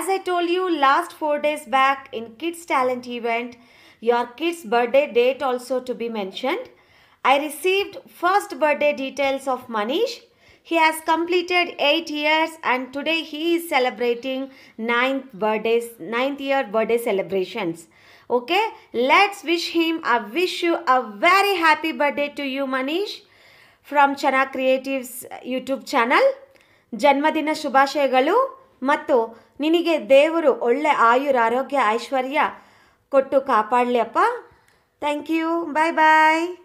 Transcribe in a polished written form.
As I told you last 4 days back in Kids Talent event, your kid's birthday date also to be mentioned. I received first birthday details of Manish. He has completed 8 years and today he is celebrating 9th year birthday celebrations. Okay, let's wish him. I wish you a very happy birthday to you, Manish, from Chanagcreatives YouTube channel. ಜನ್ಮದಿನ ಶುಭಾಶಯಗಳು ಮತ್ತು ನಿನಗೆ ದೇವರು ಒಳ್ಳೆ ಆಯುರ ಆರೋಗ್ಯ ಐಶ್ವರ್ಯ ಕೊಟ್ಟು ಕಾಪಾಡಲಿ ಅಪ್ಪ. Thank you. Bye bye.